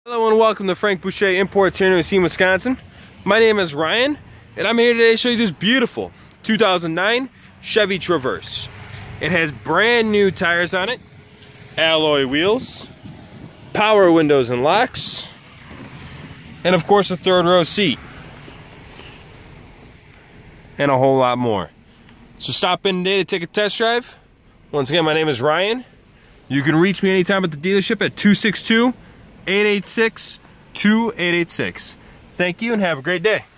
Hello and welcome to Frank Boucher Imports here in Racine, Wisconsin. My name is Ryan and I'm here today to show you this beautiful 2009 Chevy Traverse. It has brand new tires on it, alloy wheels, power windows and locks, and of course a third row seat. And a whole lot more. So stop in today to take a test drive. Once again, my name is Ryan. You can reach me anytime at the dealership at 262-886-2886. Thank you and have a great day.